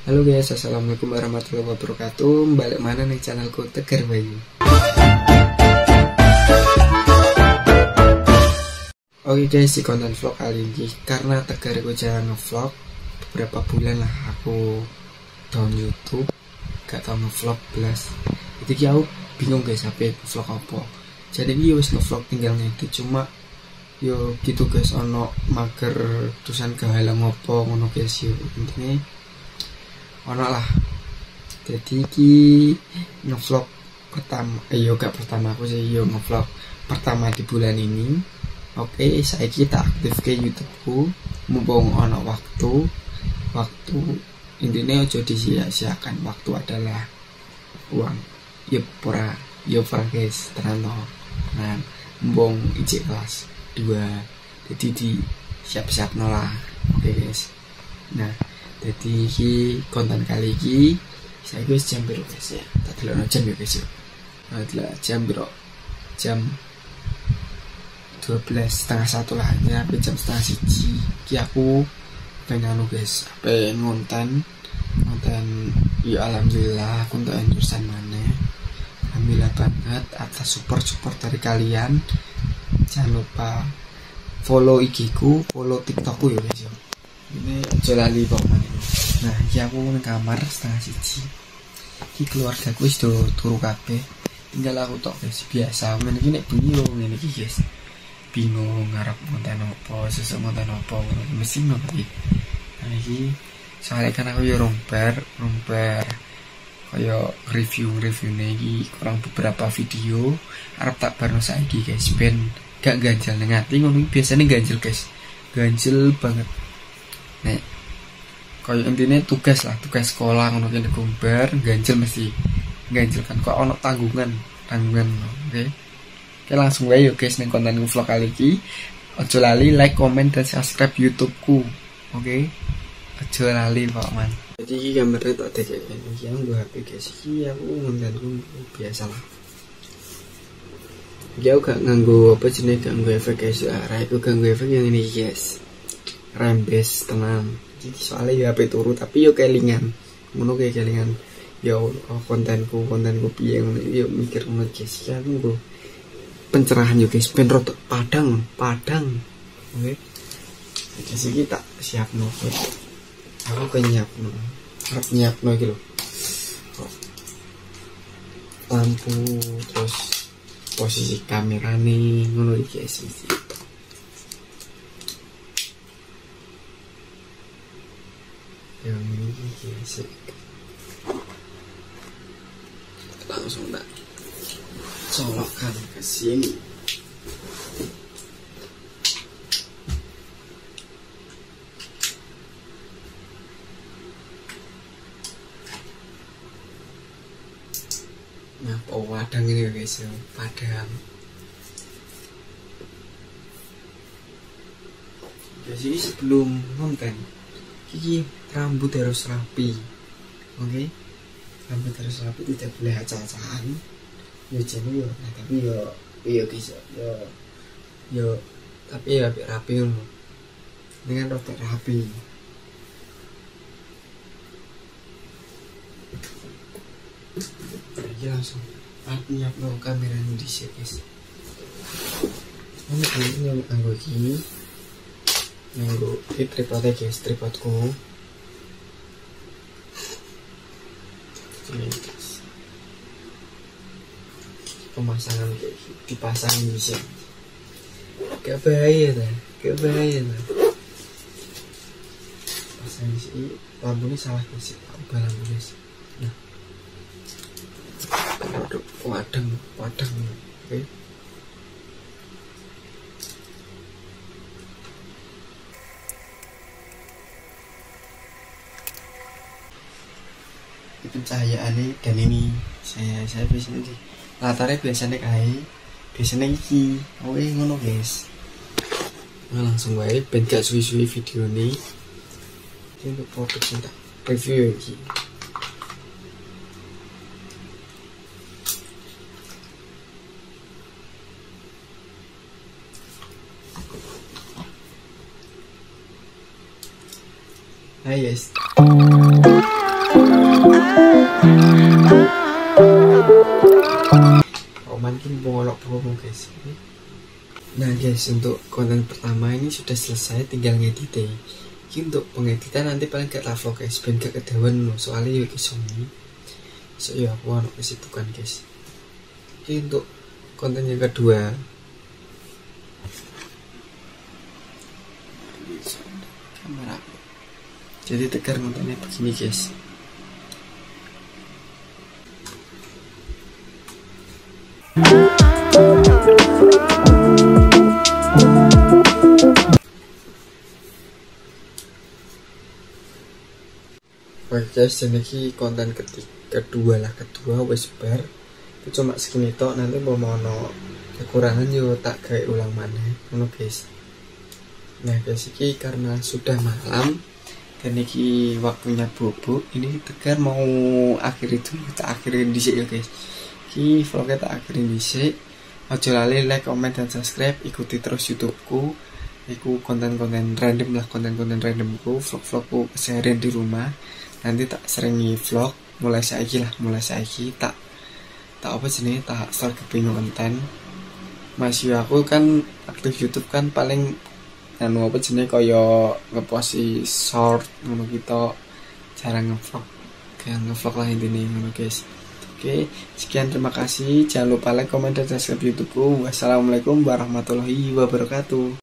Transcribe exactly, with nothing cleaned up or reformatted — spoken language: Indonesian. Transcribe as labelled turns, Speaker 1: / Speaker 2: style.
Speaker 1: Halo guys, assalamualaikum warahmatullahi wabarakatuh. Balik mana nih channelku Tegar Bayu. Oke guys, di konten vlog kali ini karena Tegar aku jarang ngevlog beberapa bulan lah aku down YouTube, gak tau ngevlog belas. Jadi aku bingung guys, apa vlog apa. Jadi ini wis ngevlog tinggal ngedit, cuma yo gitu guys, ono mager tulisan kehalang ngopo ngono guys. Yo intinya ono lah. Jadi ki ngevlog pertama, eh yo gak pertama aku sih, yo ngevlog pertama di bulan ini. Oke, saya kita aktif ke YouTubeku mumpung ono waktu. Waktu intinya ojo disia-siakan, waktu adalah uang. Yo pura, yo pura guys, terano. Nah, mumpung ijek kelas dua, jadi di siap-siap nolah. Oke guys. Nah, jadi ki konten kali ini saya guys jam biru guys ya. Tak delok jam ya guys ya. Adalah jam biru. Jam dua belas setengah satu lah, ya jam setengah siji. Ki aku pengen anu guys, pengen ngonten ngonten ya alhamdulillah aku untuk endorsean mana. Alhamdulillah banget atas support-support dari kalian. Jangan lupa follow I G ku, follow TikTokku ya guys ya. Ini jolali pokoknya. Nah, iki aku nang kamar setengah siji. Iki keluarga ku wis do turu kabeh. Tinggal aku tok guys, biasa ngene iki nek bengi yo ngene iki guys. Bingung ngarep konten apa, sesuk konten apa, mesti ngono iki. Nah iki soalnya kan aku yo romper, romper kaya review-review iki kurang beberapa video arep tak barno saiki guys, ben gak ganjel ning ati ngono iki. Biasane ganjel guys, ganjel banget. Nek kaya intine tugas lah, tugas sekolah ngono kene gombar ganjel mesti ganjel kan, kok ono tanggungan tanggungan oke okay? Oke, langsung aja yuk guys ning konten vlog kali ini. Ojo lali like, comment, dan subscribe YouTubeku. Oke okay? Ojo lali Pak Man. Jadi ini gambarnya tak ada kayak gini. Yang gue H P guys, ini aku ngontenku biasa lah. Dia gak nganggo apa jenis, gak nganggo efek guys. Aku gak nganggo efek yang ini guys, rembes tenang. Jadi soalnya ya H P turu tapi yo kelingan ngono kayak kelingan yo oh, kontenku kontenku piye ngono yo mikir ngono guys. Ya aku nggo pencerahan yo guys, ben rotok padang padang. Oke, jadi sih kita siap no. Aku kan nyiap no, harap nyiap no gitu. Lampu terus posisi kamera nih ngono guys. Yang ini guys, langsung tak colokkan ke sini. Nah, oh, padang ini guys ya, padang. Jadi sebelum konten, ini rambut harus rapi, oke? Okay? Rambut harus rapi, tidak boleh acak-acakan. Yo jane yo, nah, tapi yo yo guys yo yo tapi ya rapi loh, dengan rotok rapi. Jadi langsung aku nyiap lo kamera ini di sini guys. Ini ini yang anggo gini, anggo ini tripodnya guys, tripodku. Ini guys, pemasangan kayak gitu, dipasang bisa. Gak bahaya lah, gak bahaya lah. Pasang di sini, lampu ini salah guys, ubah lampu guys. Nah, aduh, padang, padang, oke. Okay. Pencahayaannya dan ini saya saya biasanya di latarnya biasanya kayak biasanya iki oke ngono guys. Nah, langsung wae ben gak suwi-suwi video ini. Ini untuk produk cinta review iki. Hai guys. Nah guys, untuk konten pertama ini sudah selesai, tinggal ngedit. Ini untuk pengeditan nanti paling gak lah vlog guys, ben gak kedawan loh, soalnya yuk guys ini so ya aku anak kesibukan guys. Ini untuk konten yang kedua, kamera. Jadi tegar kontennya begini guys. Oke guys, jadi ini konten ketiga kedua lah kedua wes bar itu cuma segini tok, nanti mau mau no kekurangan yo tak kayak ulang mana ngono guys. Nah guys, ini karena sudah malam dan ini waktunya bubuk, ini tegar mau akhiri dulu, tak akhirin dhisik ya guys. Ini vlognya tak akhirin dhisik. Ojo lali like, comment, dan subscribe. Ikuti terus YouTubeku. Iku konten-konten random lah, konten-konten randomku, vlog-vlogku keseharian di rumah. Nanti tak seringi vlog mulai saiki lah, mulai saiki tak tak apa jenis tak start kepingin konten. Masih aku kan aktif YouTube kan paling anu apa jenis kaya ngeposti short ngono kita, jarang ngevlog kayak ngevlog lah intinya ngono guys. Oke, sekian, terima kasih. Jangan lupa like, comment, dan subscribe YouTubeku. Wassalamualaikum warahmatullahi wabarakatuh.